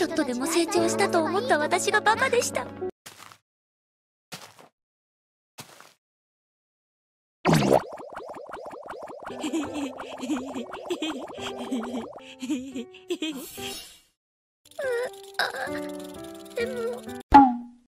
っとでも成長したと思った私がバカでした。でも